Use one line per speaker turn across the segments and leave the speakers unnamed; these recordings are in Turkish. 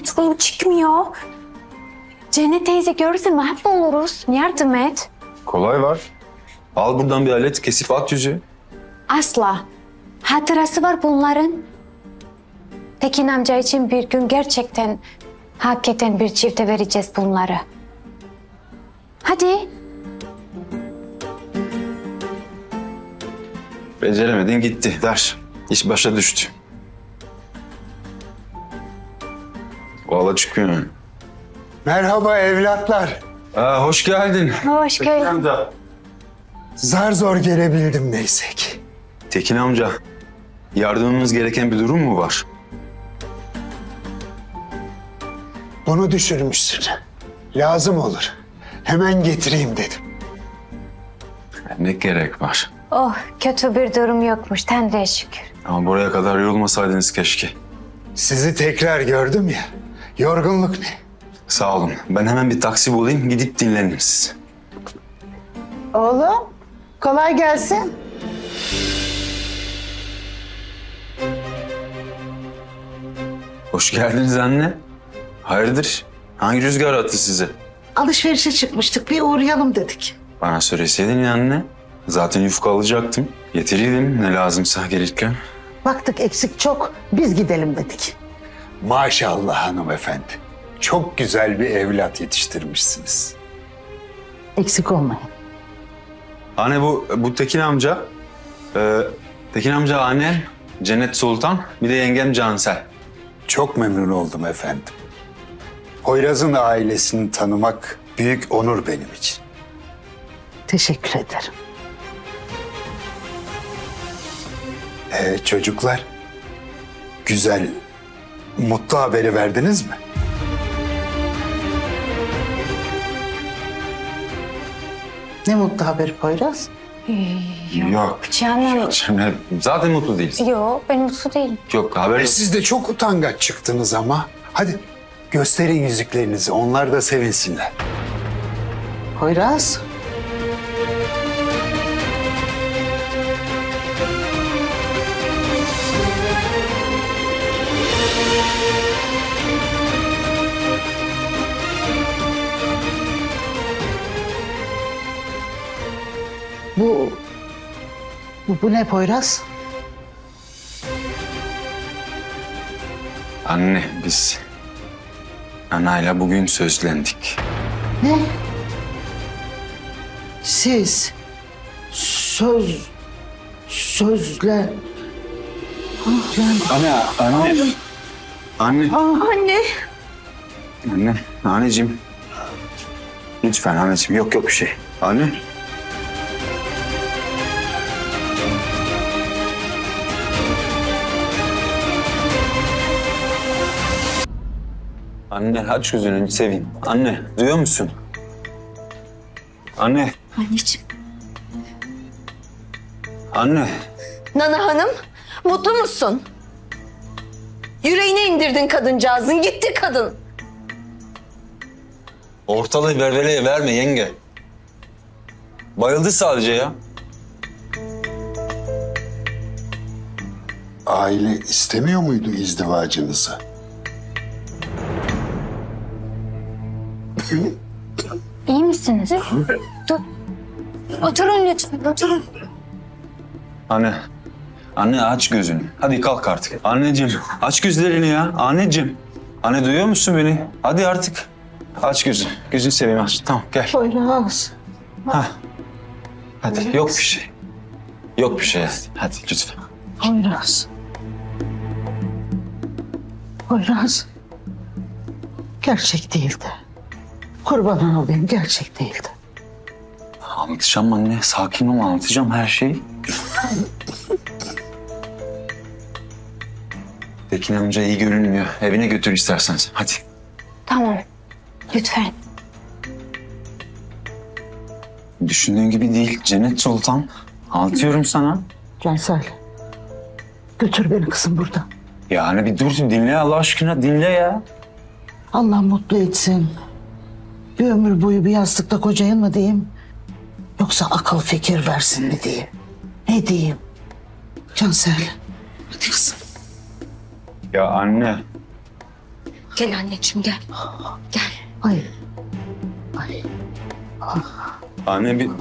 metroyu çıkmıyor. Cennet teyze görürse mahvoluruz. Yardım et.
Kolay var. Al buradan bir alet, kesip at yüzüğü.
Asla. Hatırası var bunların. Tekin amca için bir gün gerçekten hakikaten bir çifte vereceğiz bunları. Hadi.
Beceremedin gitti der. İş başa düştü. Valla çıkıyor.
Merhaba evlatlar.
Hoş geldin.
Hoş geldin.
Zar zor gelebildim neyse ki.
Tekin amca, yardımımız gereken bir durum mu var?
Bunu düşürmüşsün. Lazım olur. Hemen getireyim dedim.
Ne gerek var?
Oh, kötü bir durum yokmuş. Tanrı'ya şükür.
Ama buraya kadar yorulmasaydınız keşke.
Sizi tekrar gördüm ya. Yorgunluk ne?
Sağ olun. Ben hemen bir taksi bulayım, gidip dinlenin siz.
Oğlum, kolay gelsin.
Hoş geldiniz anne. Hayırdır? Hangi rüzgar attı sizi?
Alışverişe çıkmıştık, bir uğrayalım dedik.
Bana söyleseydin ya anne. Zaten yufka alacaktım. Getirirdim ne lazımsa gelirken.
Baktık eksik çok, biz gidelim dedik.
Maşallah hanımefendi. Çok güzel bir evlat yetiştirmişsiniz.
Eksik olmayın.
Anne bu Tekin amca. Tekin amca annem Cennet Sultan. Bir de yengem Cansel.
Çok memnun oldum efendim. Poyraz'ın ailesini tanımak büyük onur benim için.
Teşekkür ederim.
Çocuklar, güzel, mutlu haberi verdiniz mi?
Ne mutlu haber Poyraz.
Yok.
Canım.
Şimdi zaten mutlu değiliz.
Yok, ben mutlu değilim.
Yok haber yok.
Siz de çok utangaç çıktınız ama. Hadi gösterin yüzüklerinizi, onlar da sevinsinler.
Poyraz. Bu ne Poyraz?
Anne biz anayla bugün sözlendik.
Ne? Siz sözle... Ah lan.
Anne.
Anne.
Anneciğim. Lütfen anneciğim. Yok bir şey. Anne. Anne aç gözünü seveyim. Anne duyuyor musun? Anne.
Anneciğim.
Anne.
Nana Hanım, mutlu musun? Yüreğine indirdin kadıncağızın, gitti kadın.
Ortalığı verveleye verme yenge. Bayıldı sadece ya.
Aile istemiyor muydu izdivacınızı?
İyi misiniz? Dur. Oturun lütfen, oturun.
Anne. Anne aç gözünü. Hadi kalk artık. Anneciğim aç gözlerini ya. Anneciğim. Anne duyuyor musun beni? Hadi artık. Aç gözünü. Gözünü seveyim aç. Tamam gel.
Poyraz.
Ha. Hadi yok bir şey. Yok bir şey. Hadi lütfen.
Poyraz. Poyraz. Gerçek değildi. Kurban olayım, gerçek değildi.
Anlatacağım anne. Sakin ol, anlatacağım her şeyi. Tekin amca iyi görünmüyor. Evine götür istersen. Hadi.
Tamam, lütfen.
Düşündüğün gibi değil. Cennet Sultan. Anlatıyorum sana.
Cansel. Götür beni kızım buradan.
Yani bir dur dinle Allah aşkına. Dinle ya.
Allah mutlu etsin. Bir ömür boyu bir yastıkta kocayın mı diyeyim? Yoksa akıl fikir versin mi diyeyim? Ne diyeyim? Cansel. Hadi kızım.
Ya anne.
Gel anneciğim gel. Gel.
Ay. Ay.
Anne bir...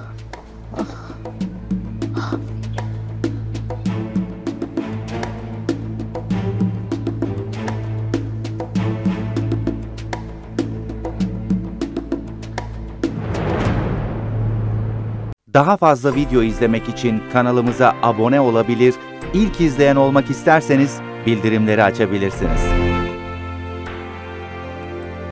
Daha fazla video izlemek için kanalımıza abone olabilir, ilk izleyen olmak isterseniz bildirimleri açabilirsiniz.